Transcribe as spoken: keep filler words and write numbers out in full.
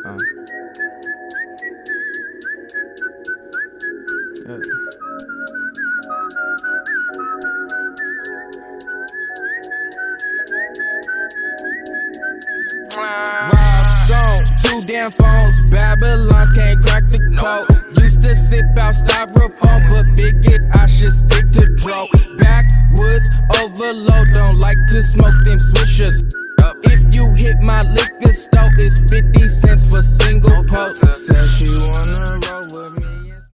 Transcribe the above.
Uh. Yeah. Rob Stone, two damn phones, Babylons can't crack the code. Used to sip out styrofoam, but figured I should stick to dro. Backwoods overload, don't like to smoke them swishers. If you hit my liquor store, it's fifty cents for single post. Said she wanna roll with me.